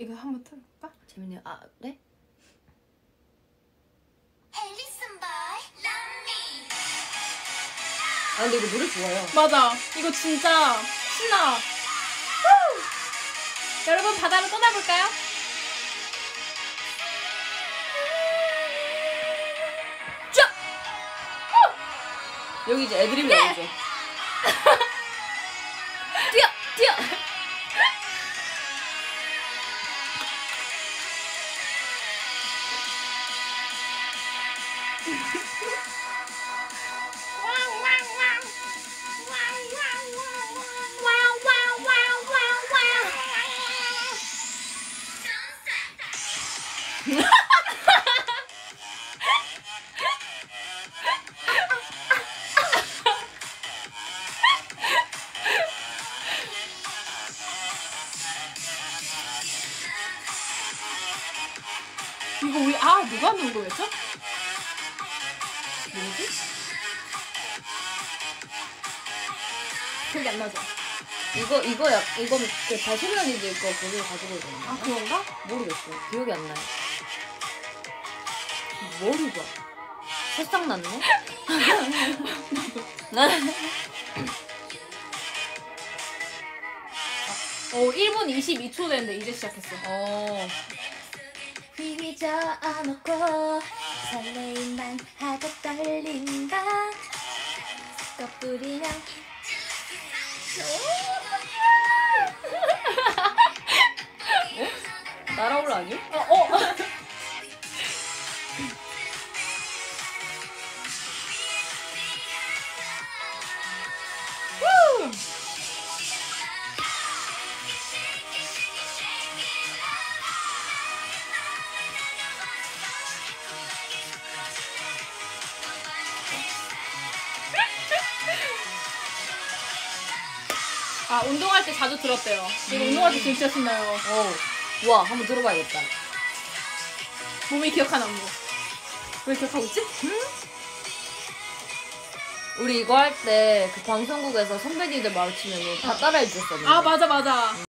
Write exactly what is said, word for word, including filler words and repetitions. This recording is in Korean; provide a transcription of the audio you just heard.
이거 한번 틀어볼까? 재밌네요. 아, 네? 아 근데 이거 노래 좋아요. 맞아. 이거 진짜 신나. 후! 여러분 바다로 떠나볼까요? 자! 여기 이제 애드립이 나오죠. 뛰어! 뛰어! 이거 우리 아 누가 누른 거였죠? 뭐지? 기억이 안 나죠? 이거 이거 약 이거 그 다소면이들 거 거기서 가지고 있는 아 건가? 그런가? 모르겠어요. 기억이 안 나요. 머리가 새싹 났네? 어 일 분 이십이 초 됐는데 이제 시작했어. 어. 휘휘저 안고 설레임만 하고 떨린다 껏뿌리면 날아올라 아니요? 어 어. 아 운동할 때 자주 들었대요. 이거 운동할 때 진짜 신나요. 어. 와, 한번 들어봐야겠다. 몸이 기억하는 안무. 왜 기억하고 있지? 우리 이거 할 때 그 방송국에서 선배님들 마주치면 다 따라해 주셨거든요. 아 맞아 맞아.